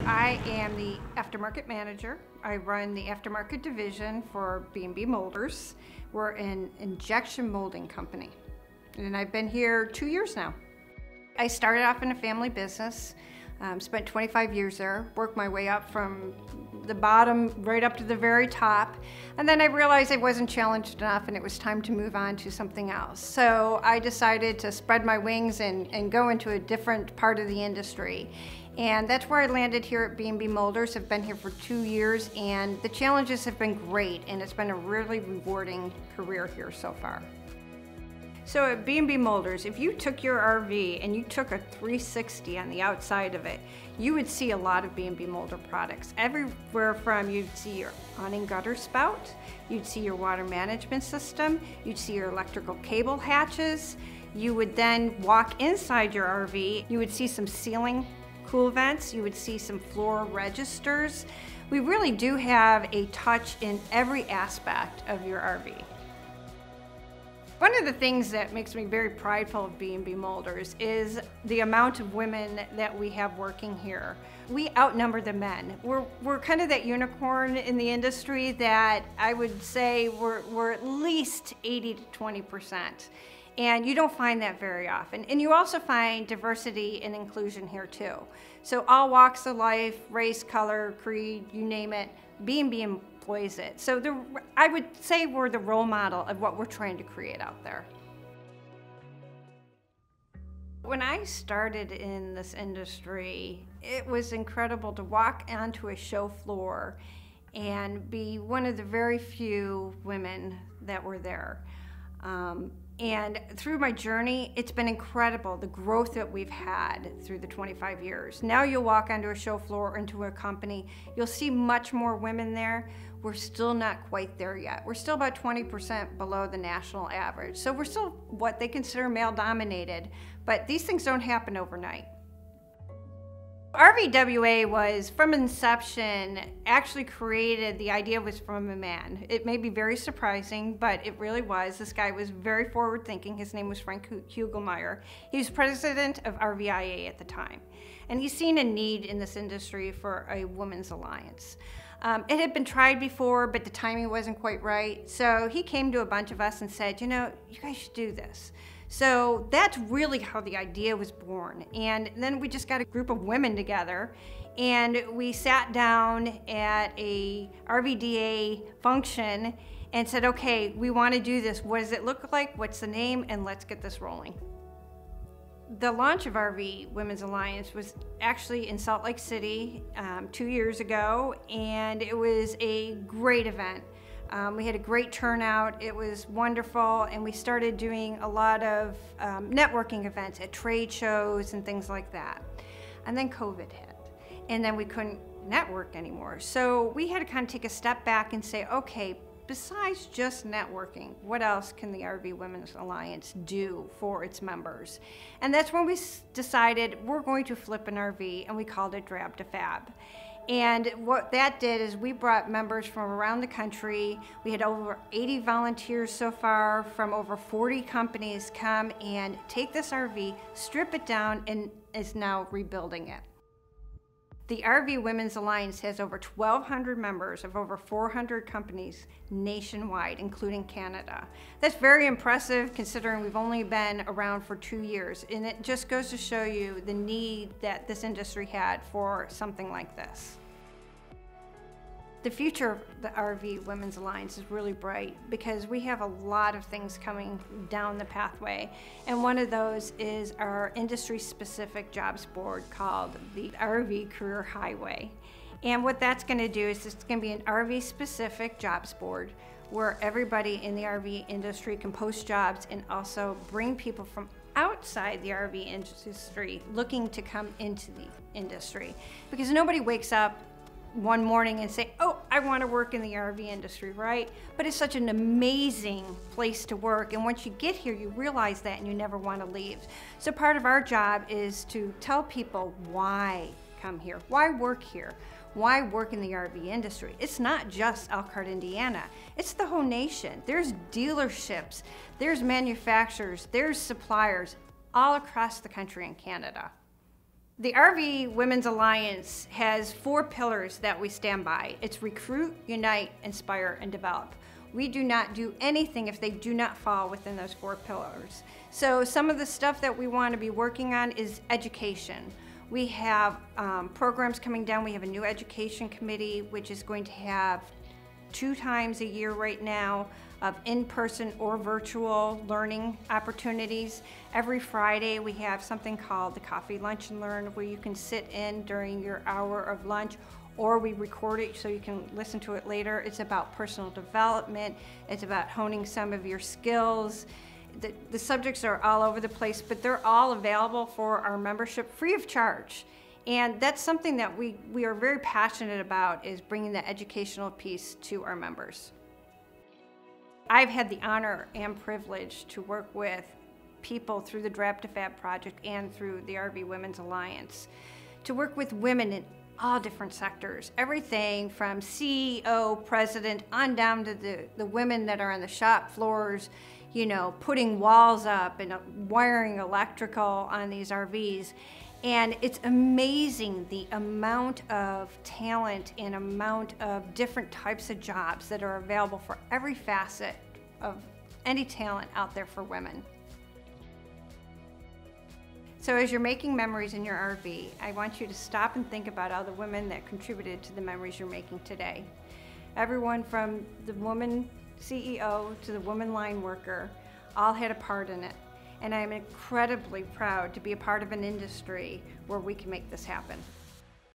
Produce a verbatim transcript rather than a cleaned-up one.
I am the aftermarket manager. I run the aftermarket division for B and B Molders. We're an injection molding company, and I've been here two years now. I started off in a family business, um, spent twenty-five years there, worked my way up from the bottom right up to the very top, and then I realized I wasn't challenged enough and it was time to move on to something else. So I decided to spread my wings and, and go into a different part of the industry. And that's where I landed here at B and B Molders. I've been here for two years and the challenges have been great, and it's been a really rewarding career here so far. So at B and B Molders, if you took your R V and you took a three sixty on the outside of it, you would see a lot of B and B Molder products. Everywhere from you'd see your awning gutter spout, you'd see your water management system, you'd see your electrical cable hatches. You would then walk inside your R V, you would see some ceiling cool vents, you would see some floor registers. We really do have a touch in every aspect of your R V. One of the things that makes me very prideful of B and B Molders is the amount of women that we have working here. We outnumber the men. We're, we're kind of that unicorn in the industry that I would say we're, we're at least eighty to twenty percent. And you don't find that very often. And you also find diversity and inclusion here too. So all walks of life, race, color, creed, you name it, B and B employs it. So the, I would say we're the role model of what we're trying to create out there. When I started in this industry, it was incredible to walk onto a show floor and be one of the very few women that were there. Um, And through my journey, it's been incredible, the growth that we've had through the twenty-five years. Now you'll walk onto a show floor or into a company, you'll see much more women there. We're still not quite there yet. We're still about twenty percent below the national average. So we're still what they consider male dominated, but these things don't happen overnight. R V W A was, from inception, actually created, the idea was from a man. It may be very surprising, but it really was. This guy was very forward thinking. His name was Frank Hugelmeyer. He was president of R V I A at the time. And he's seen a need in this industry for a women's alliance. Um, it had been tried before, but the timing wasn't quite right. So he came to a bunch of us and said, you know, you guys should do this. So that's really how the idea was born. And then we just got a group of women together and we sat down at a R V D A function and said, okay, we want to do this. What does it look like? What's the name? And let's get this rolling. The launch of R V Women's Alliance was actually in Salt Lake City um, two years ago, and it was a great event. Um, we had a great turnout, it was wonderful, and we started doing a lot of um, networking events at trade shows and things like that. And then COVID hit, and then we couldn't network anymore. So we had to kind of take a step back and say, okay, besides just networking, what else can the R V Women's Alliance do for its members? And that's when we decided we're going to flip an R V, and we called it Drab to Fab. And what that did is we brought members from around the country. We had over eighty volunteers so far from over forty companies come and take this R V, strip it down, and is now rebuilding it. The R V Women's Alliance has over twelve hundred members of over four hundred companies nationwide, including Canada. That's very impressive considering we've only been around for two years. And it just goes to show you the need that this industry had for something like this. The future of the R V Women's Alliance is really bright because we have a lot of things coming down the pathway. And one of those is our industry-specific jobs board called the R V Career Highway. And what that's going to do is it's going to be an R V-specific jobs board where everybody in the R V industry can post jobs and also bring people from outside the R V industry looking to come into the industry. Because nobody wakes up one morning and say, oh, I want to work in the R V industry, right? But it's such an amazing place to work. And once you get here, you realize that and you never want to leave. So part of our job is to tell people why come here, why work here, why work in the R V industry. It's not just Elkhart, Indiana. It's the whole nation. There's dealerships, there's manufacturers, there's suppliers all across the country in Canada. The R V Women's Alliance has four pillars that we stand by. It's recruit, unite, inspire, and develop. We do not do anything if they do not fall within those four pillars. So some of the stuff that we want to be working on is education. We have um, programs coming down. We have a new education committee, which is going to have two times a year right now of in-person or virtual learning opportunities. Every Friday we have something called the Coffee Lunch and Learn, where you can sit in during your hour of lunch, or we record it so you can listen to it later. It's about personal development. It's about honing some of your skills. The, the subjects are all over the place, but they're all available for our membership free of charge. And that's something that we, we are very passionate about, is bringing the educational piece to our members. I've had the honor and privilege to work with people through the Draft to Fab project and through the R V Women's Alliance, to work with women in all different sectors, everything from C E O, president, on down to the, the women that are on the shop floors, you know, putting walls up and wiring electrical on these R Vs. And it's amazing the amount of talent and amount of different types of jobs that are available for every facet of any talent out there for women. So as you're making memories in your R V, I want you to stop and think about all the women that contributed to the memories you're making today. Everyone from the woman C E O to the woman line worker all had a part in it. And I'm incredibly proud to be a part of an industry where we can make this happen.